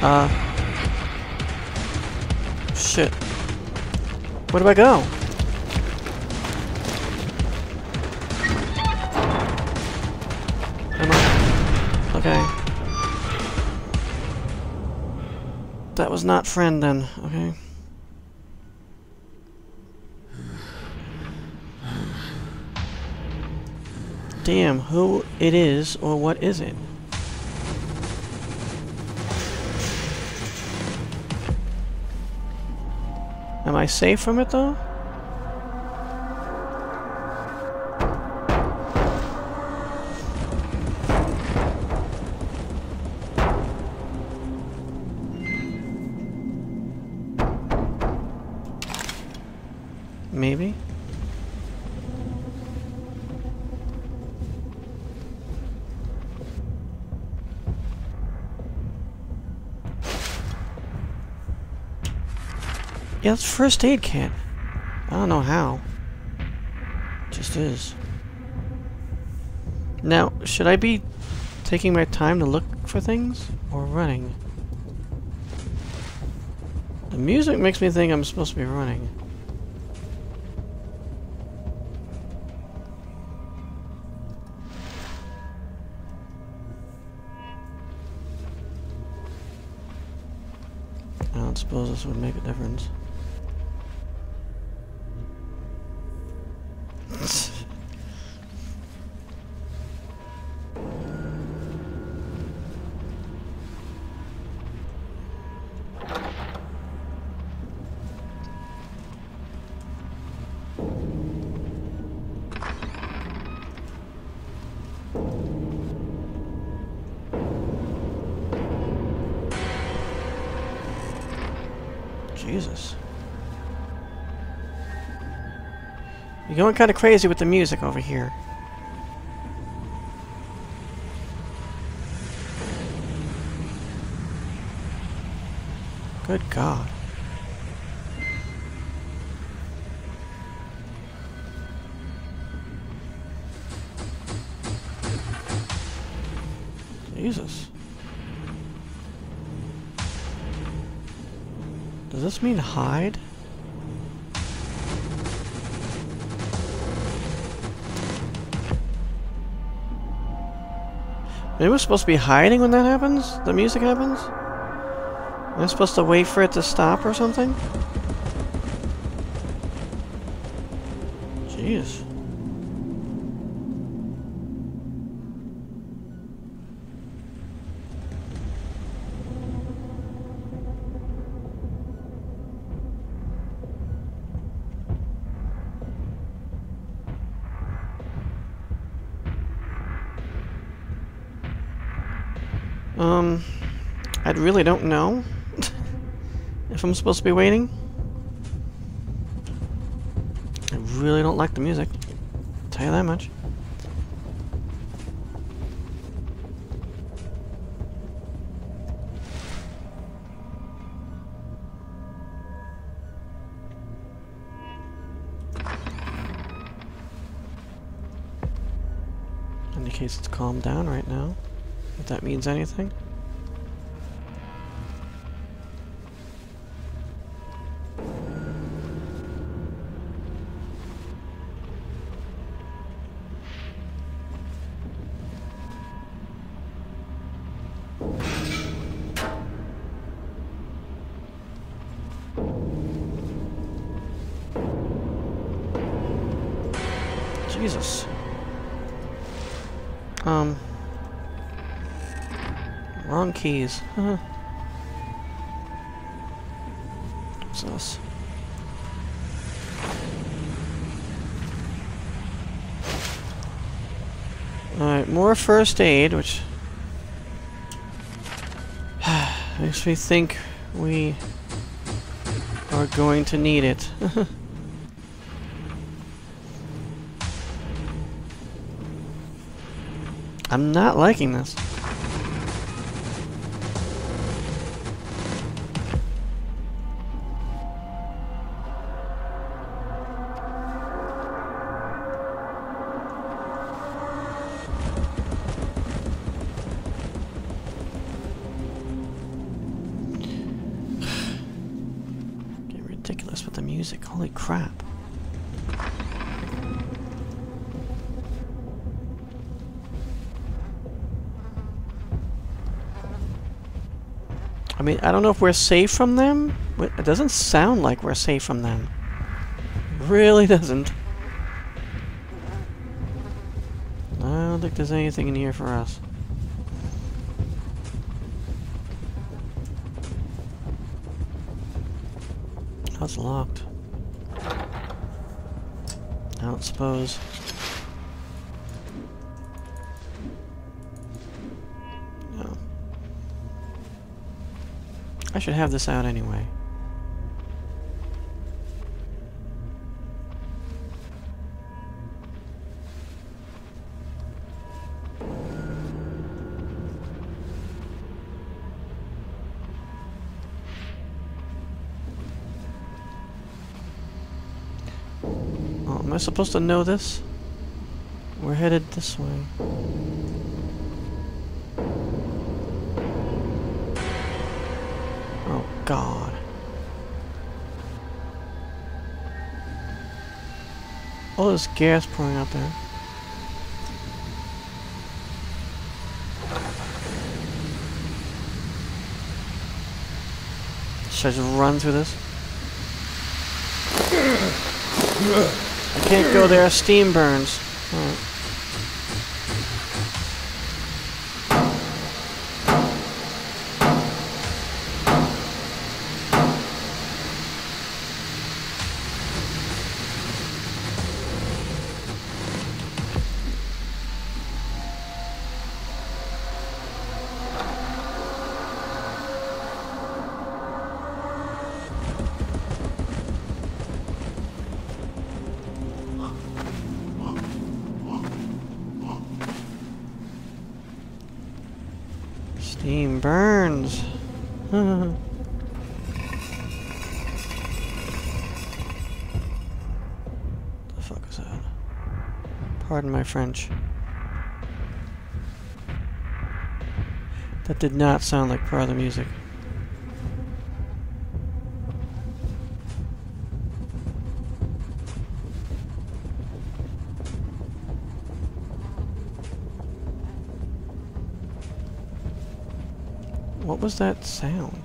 Shit. Where do I go? Am I? Okay. That was not friend then, okay? Damn, who it is, or what is it? Am I safe from it, though? Maybe? Yeah, it's first aid kit. I don't know how. It just is. Now, should I be taking my time to look for things? Or running? The music makes me think I'm supposed to be running. I don't suppose this would make a difference. Jesus. You're going kind of crazy with the music over here. Good God. Jesus. Does this mean hide? Maybe we're supposed to be hiding when that happens? The music happens? Am I supposed to wait for it to stop or something? Jeez. I really don't know if I'm supposed to be waiting. I really don't like the music. I'll tell you that much. Indicates it's calmed down right now. If that means anything. Jesus. Wrong keys. What's this? Alright, more first aid, which makes me think we are going to need it. I'm not liking this. ridiculous with the music. Holy crap. I mean, I don't know if we're safe from them. It doesn't sound like we're safe from them. It really doesn't. I don't think there's anything in here for us. Oh, it's locked. I don't suppose. No. I should have this out anyway. Am I supposed to know this? We're headed this way. Oh, God. All this gas pouring out there. Should I just run through this? I can't go there, steam burns. Alright. Steam burns. The fuck is that? Pardon my French. That did not sound like part of the music. What was that sound?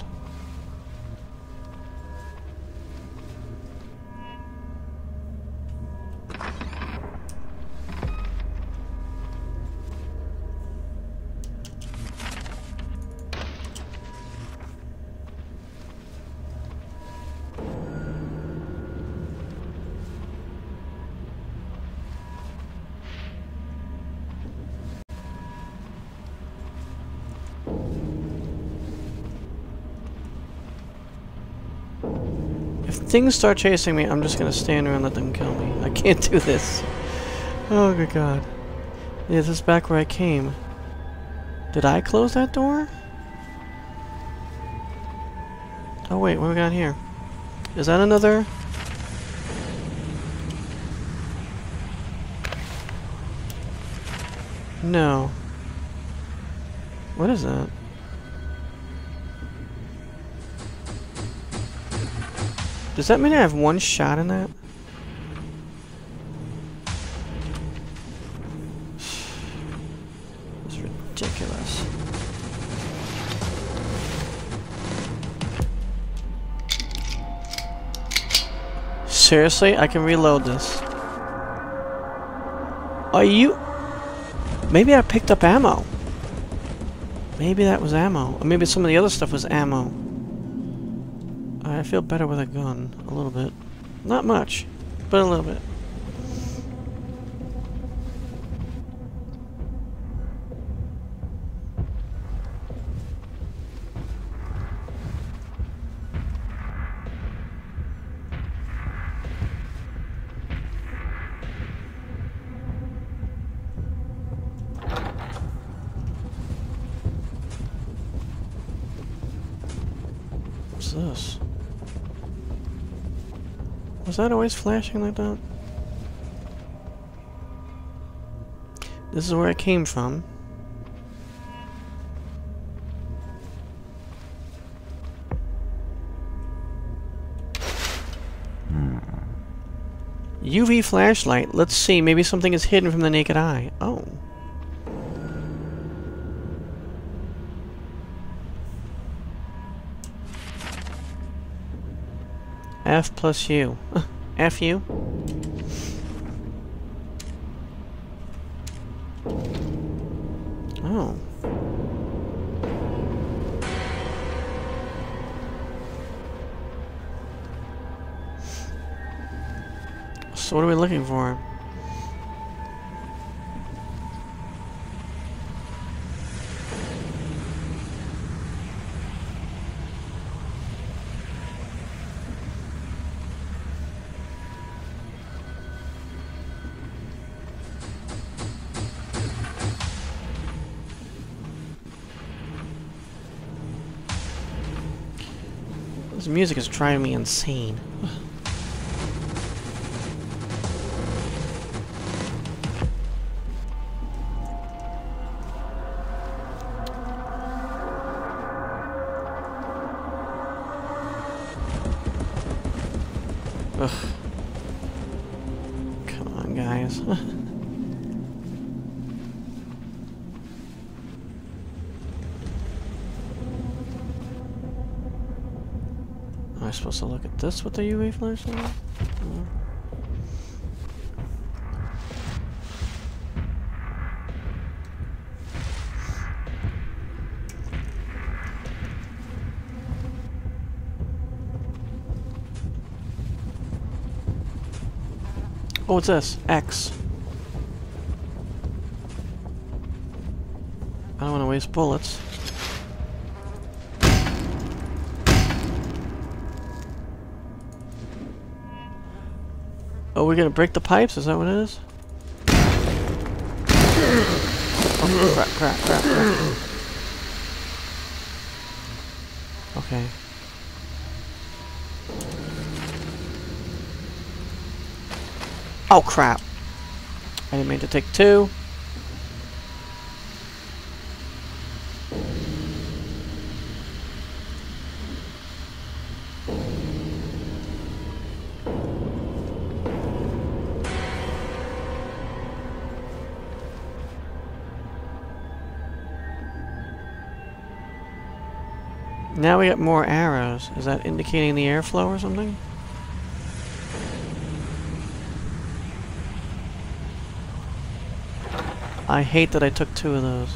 If things start chasing me, I'm just gonna stand around and let them kill me. I can't do this. Oh, good God. Yeah, this is back where I came. Did I close that door? Oh, wait, what do we got here? Is that another? No. What is that? Does that mean I have one shot in that? It's ridiculous. Seriously? I can reload this. Are you... Maybe I picked up ammo. Maybe that was ammo. Or maybe some of the other stuff was ammo. I feel better with a gun, a little bit. Not much, but a little bit. What's this? Was that always flashing like that? This is where I came from. UV flashlight. Let's see. Maybe something is hidden from the naked eye. Oh. F plus U. F U? Oh. So what are we looking for? This music is driving me insane. Ugh. Come on, guys. Am I supposed to look at this with the UV flashlight? No. Oh, what's this? X. I don't want to waste bullets. Oh, we're gonna break the pipes? Is that what it is? Oh, crap, crap, crap, crap. Okay. Oh, crap. I didn't mean to take two. Now we got more arrows. Is that indicating the airflow or something? I hate that I took two of those.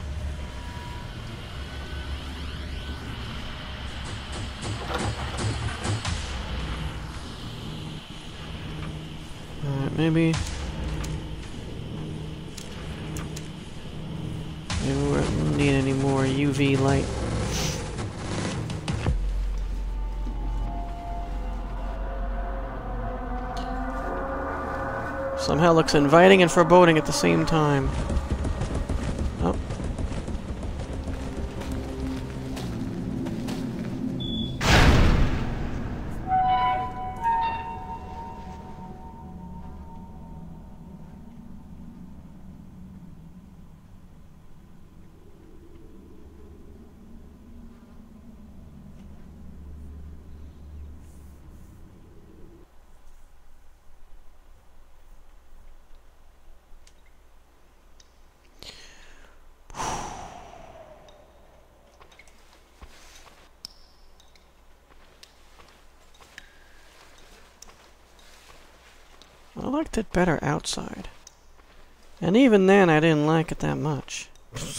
Alright, maybe we don't need any more UV light. Somehow looks inviting and foreboding at the same time. Oh. I liked it better outside. And even then, I didn't like it that much.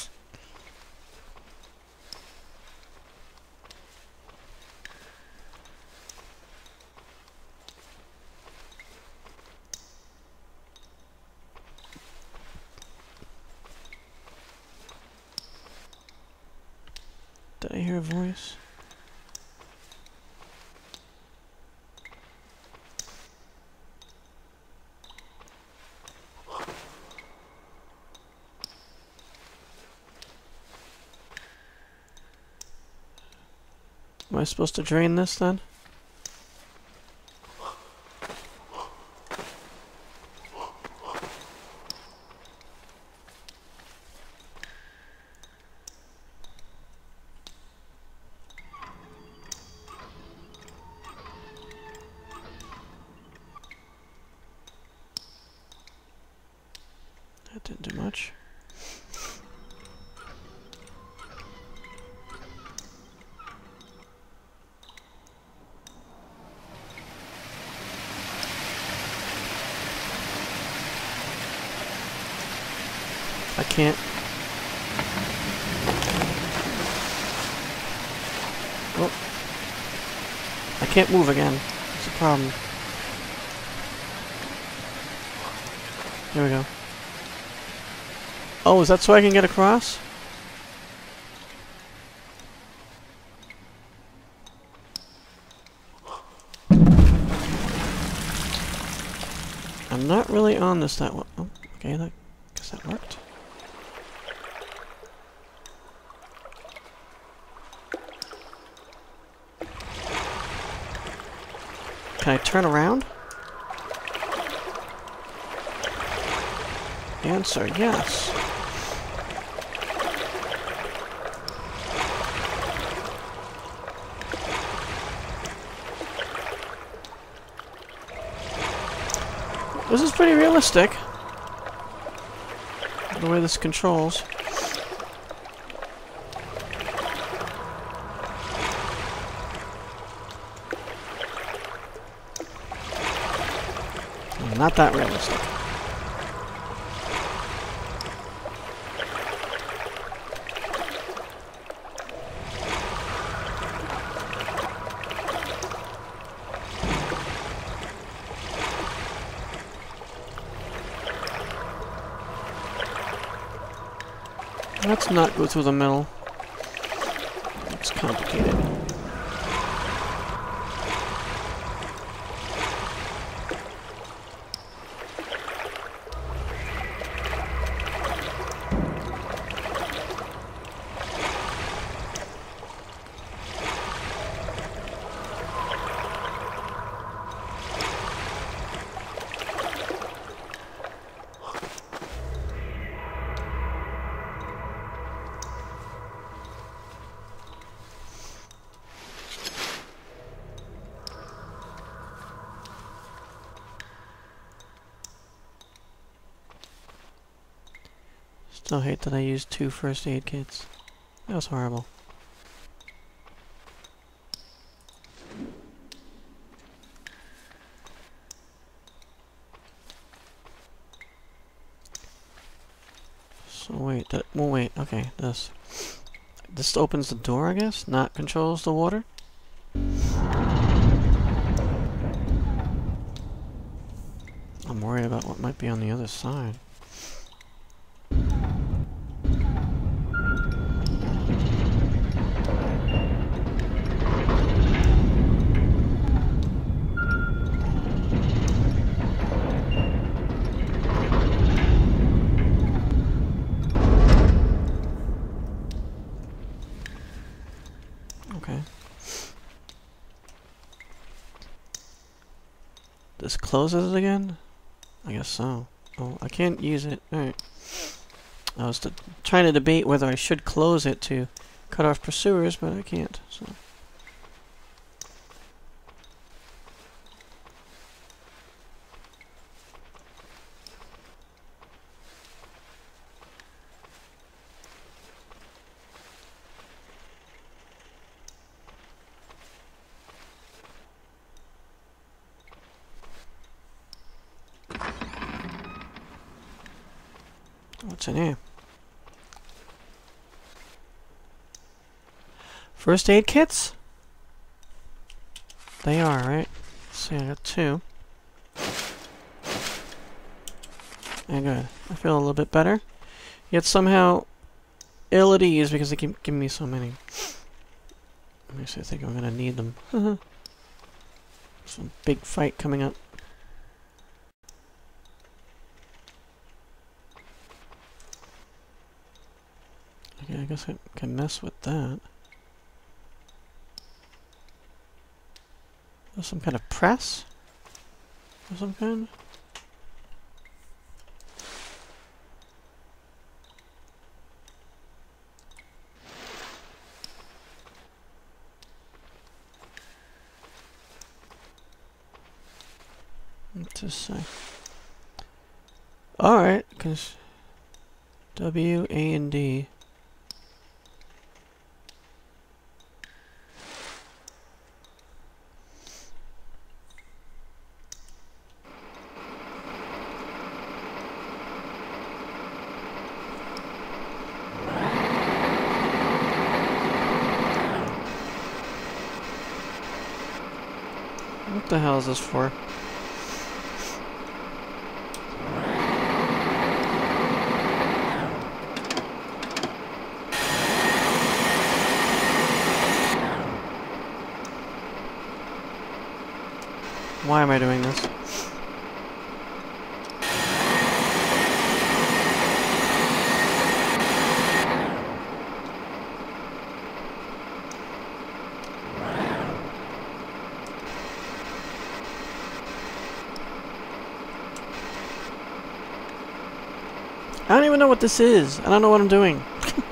Did I hear a voice? Am I supposed to drain this then? much. I can't. Oh. I can't move again. That's a problem. Here we go. Oh, is that so I can get across? I'm not really on this that well. Oh, okay, I guess that worked. Can I turn around? Answer, yes. This is pretty realistic, the way this controls. Not that realistic. Let's not go through the middle. It's complicated. Still hate that I used 2 first aid kits. That was horrible. So wait, well wait, okay, this opens the door, I guess? Not controls the water? I'm worried about what might be on the other side. Okay. This closes it again? I guess so. Oh, I can't use it. Alright. I was trying to debate whether I should close it to cut off pursuers, but I can't, so. What's in here? First aid kits? They are, right? Let's see, I got 2. Yeah, good. I feel a little bit better. Yet somehow ill at ease because they keep giving me so many. Let me see, I think I'm gonna need them. Some big fight coming up. Okay, I guess I can mess with that. There's some kind of press? Of some kind? Let's just say. Alright, because W, A, and D. What the hell is this for? Why am I doing this? I don't even know what this is. I don't know what I'm doing.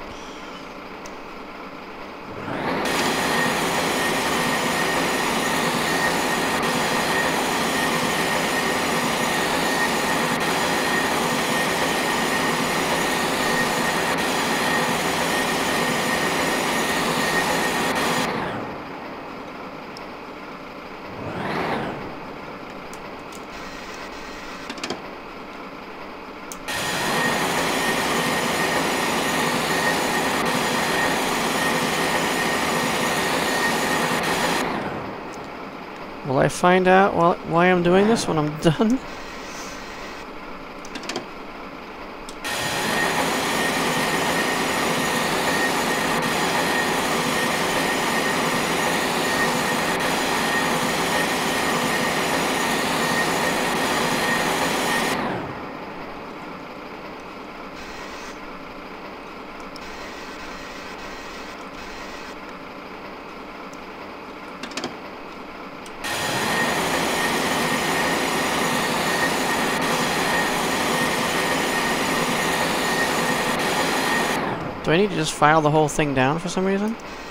Will I find out why I'm doing this when I'm done? Do I need to just file the whole thing down for some reason?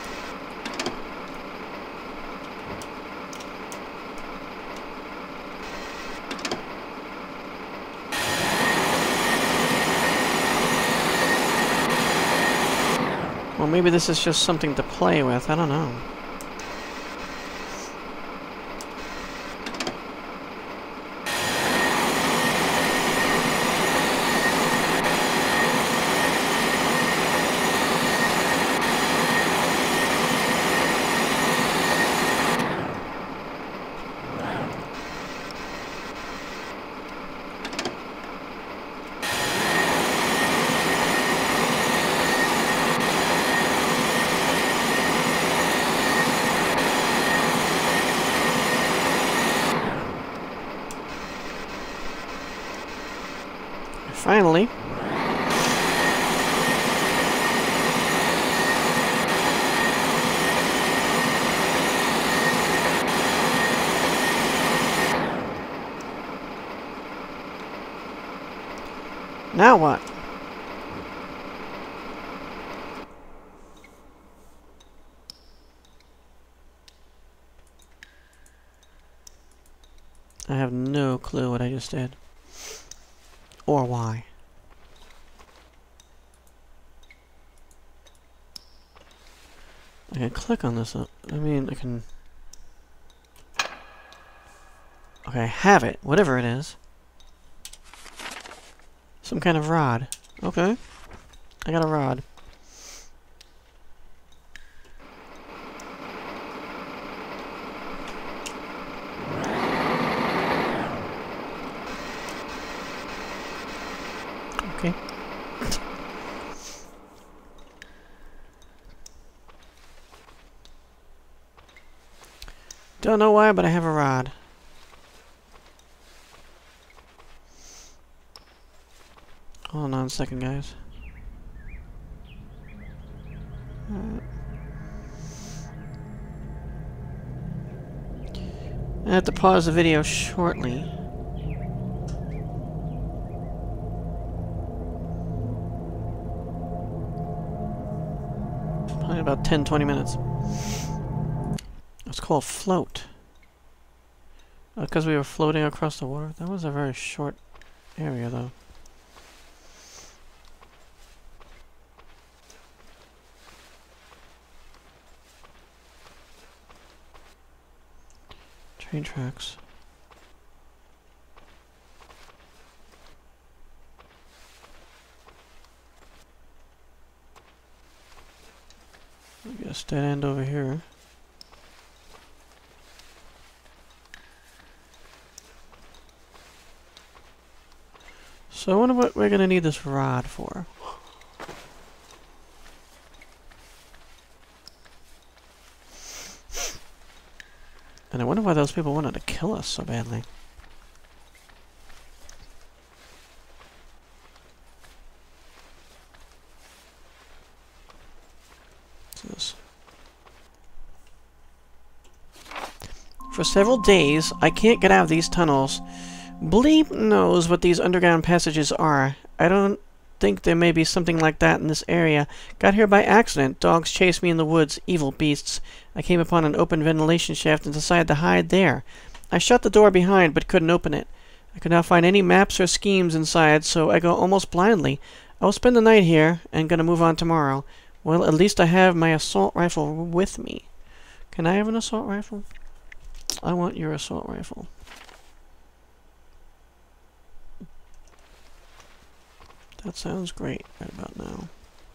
Well, maybe this is just something to play with. I don't know. Finally. Now what? I have no clue what I just did. Or why. I can click on this. I mean, I can... Okay, I have it. Whatever it is. Some kind of rod. Okay. I got a rod. Okay. Don't know why, but I have a rod. Hold on a second, guys. I have to pause the video shortly. Probably about 10-20 minutes. It's called float. Because we were floating across the water. That was a very short area, though. Train tracks. I guess dead end over here. So I wonder what we're gonna need this rod for. And I wonder why those people wanted to kill us so badly. What's this? For several days, I can't get out of these tunnels. Bleep knows what these underground passages are. I don't think there may be something like that in this area. Got here by accident. Dogs chased me in the woods. Evil beasts. I came upon an open ventilation shaft and decided to hide there. I shut the door behind, but couldn't open it. I could not find any maps or schemes inside, so I go almost blindly. I will spend the night here, and gonna move on tomorrow. Well, at least I have my assault rifle with me. Can I have an assault rifle? I want your assault rifle. That sounds great right about now.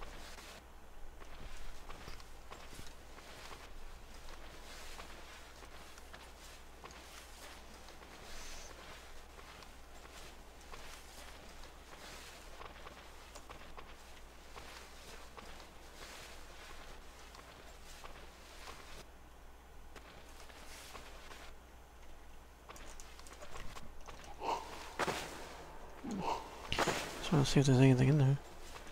Let's see if there's anything in there.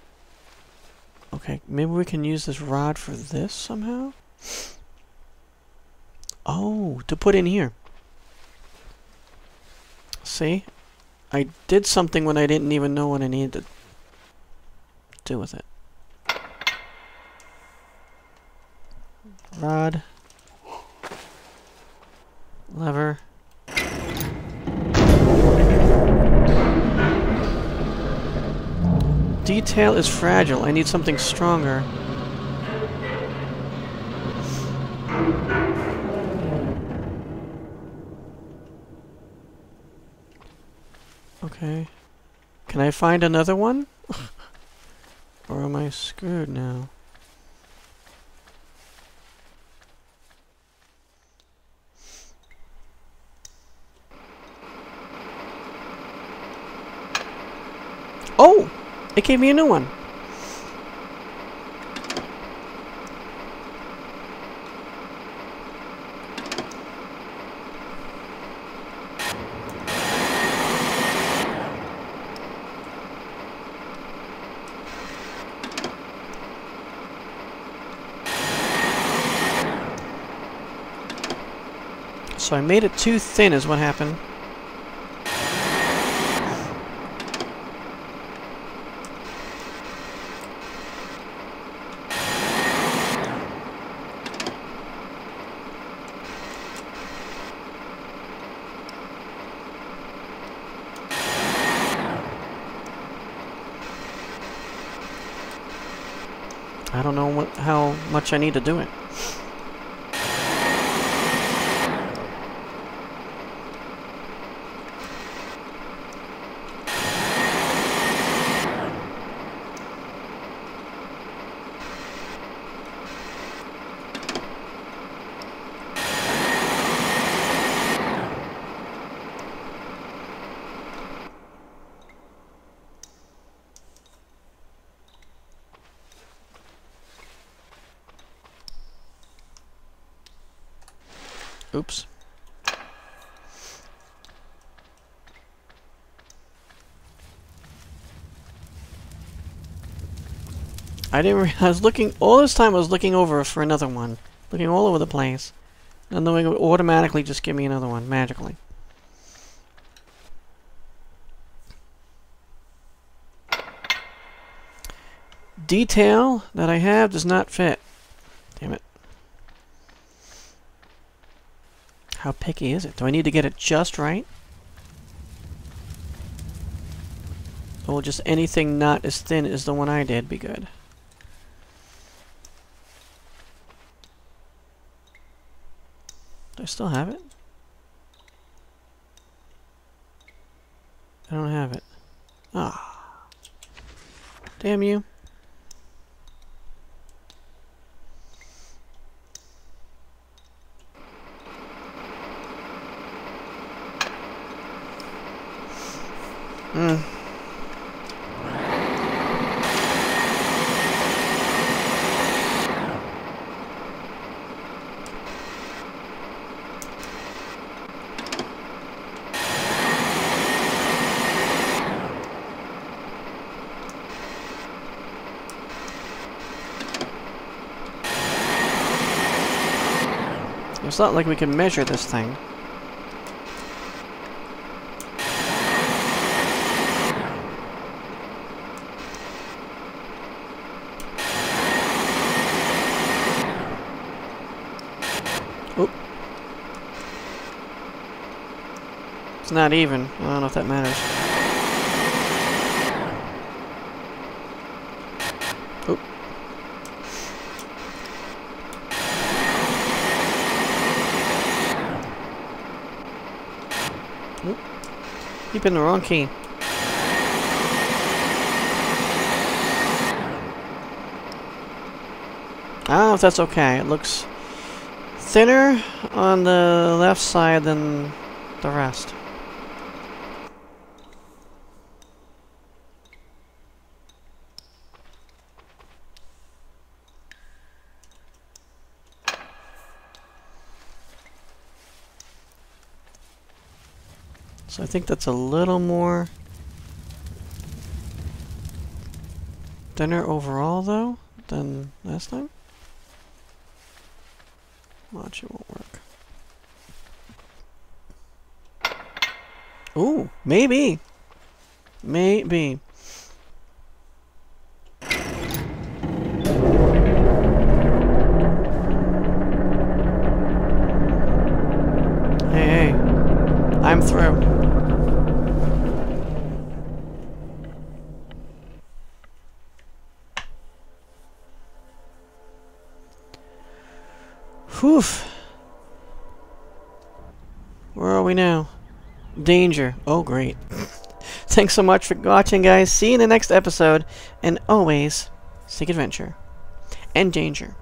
Okay, maybe we can use this rod for this somehow? Oh, to put in here. See? I did something when I didn't even know what I needed to do with it. Rod. Lever. Detail is fragile. I need something stronger. Okay. Can I find another one? Or am I screwed now? Oh! It gave me a new one. So I made it too thin is what happened. I don't know how much I need to do it. Oops. I didn't realize, I was looking, all this time I was looking over for another one. Looking all over the place. And then it would automatically just give me another one, magically. Detail that I have does not fit. Damn it. How picky is it? Do I need to get it just right? Or just anything not as thin as the one I did be good? Do I still have it? I don't have it. Ah. Damn you. It's not like we can measure this thing. Oop. It's not even. I don't know if that matters. Oop. Oop. Keep in the wrong key. I don't know if that's okay. It looks thinner on the left side than the rest. So I think that's a little more thinner overall though than last time. Watch, it won't work. Ooh, maybe. Maybe. Hey, I'm through. Whew. Where are we now? Danger. Oh, great. Thanks so much for watching, guys. See you in the next episode. And always, seek adventure and danger.